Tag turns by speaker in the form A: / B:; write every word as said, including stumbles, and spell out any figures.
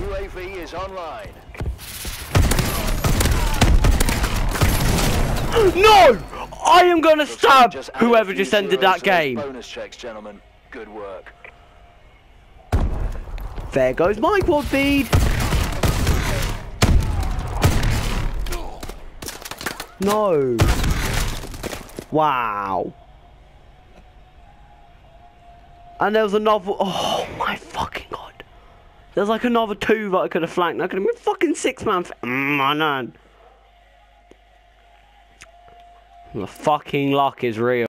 A: U A V is online.
B: No! I am gonna
A: Looks
B: stab
A: like just added
B: whoever
A: a few
B: just ended
A: zeros
B: that
A: to those
B: game.
A: Bonus checks, gentlemen. Good work.
B: There goes my quad feed. No. Wow. And there was another. Oh my fucking god. There's like another two that I could have flanked. I could have been fucking six man. Mm, man. The fucking luck is real.